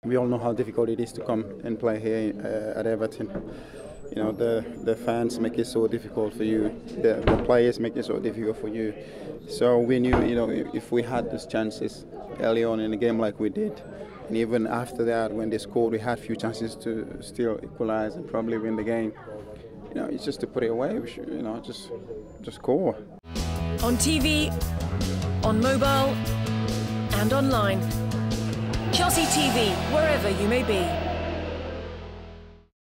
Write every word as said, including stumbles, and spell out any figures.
We all know how difficult it is to come and play here uh, at Everton. You know, the the fans make it so difficult for you. The, the players make it so difficult for you. So we knew, you know, if we had those chances early on in the game like we did, and even after that when they scored, we had few chances to still equalize and probably win the game. You know, it's just to put it away. We should, you know, just just score. On T V, on mobile, and online. Chelsea T V, wherever you may be.